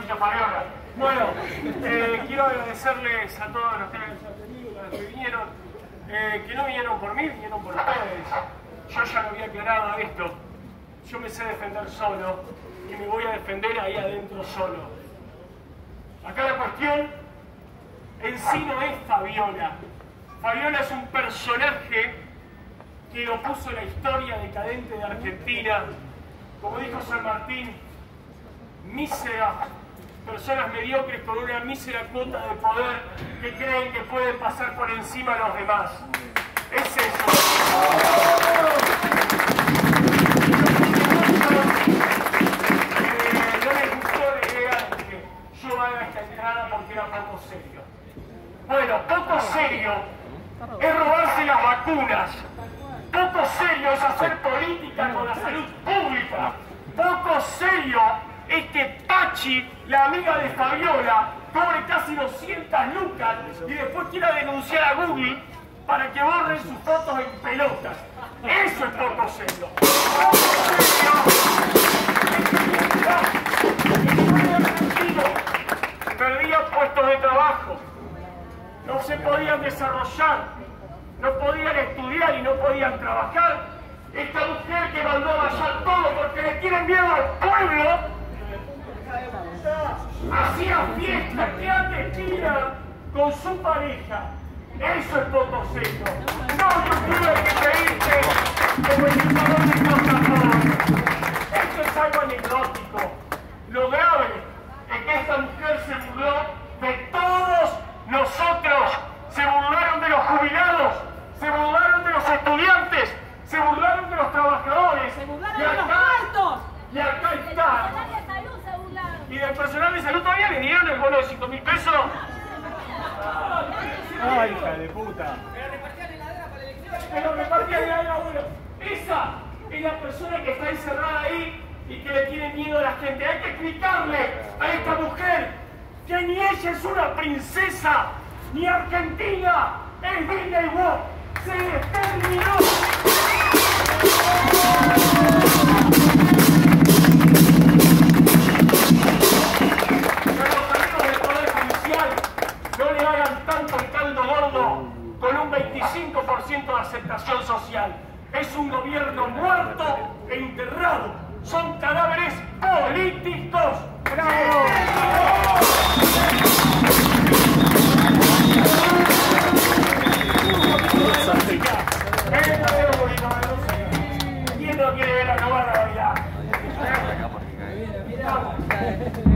Patricio Fabiola. Bueno, quiero agradecerles a todos los que han venido, a los que vinieron, que no vinieron por mí, vinieron por ustedes. Yo ya lo había aclarado esto. Yo me sé defender solo y me voy a defender ahí adentro solo. Acá la cuestión en sí no es Fabiola. Fabiola es un personaje que lo puso la historia decadente de Argentina. Como dijo San Martín, míseras, personas mediocres con una mísera cuota de poder que creen que pueden pasar por encima a los demás. Es eso. No les gustó la idea de que yo haga esta entrada porque era poco serio. Bueno, poco serio es robarse las vacunas. Poco serio es hacer política con la salud pública. Poco serio es que Pachi, la amiga de Fabiola, cobre casi 200 lucas y después quiera denunciar a Google para que borren sus fotos en pelotas. Eso es poco serio. Poco serio es que perdían puestos de trabajo, no se podían desarrollar, no podían estudiar y no podían trabajar. Esta mujer que mandó a vallar todo porque le tienen miedo al pueblo, hacía fiesta clandestina con su pareja. Eso es poco serio. No, yo tuve que reírse como el dictador de Costa. Esto es algo anecdótico. Lo grave es que esta mujer se burló de todos nosotros. Se burlaron de los jubilados, se burlaron de los estudiantes, se burlaron de los trabajadores. Se burlaron de los muertos. Y acá está. Y del personal de salud todavía le dieron el bono de 5.000 pesos. ¡Ay, hija de puta! Pero repartían heladera, bueno. Esa es la persona que está encerrada ahí y que le tiene miedo a la gente. Hay que explicarle a esta mujer que ni ella es una princesa, ni Argentina es Disney World. Se terminó. No le hagan tanto el caldo gordo con un 25% de aceptación social. Es un gobierno muerto e enterrado. Son cadáveres políticos. ¡Bravo! ¿Quién no quiere ver a Novara bailar?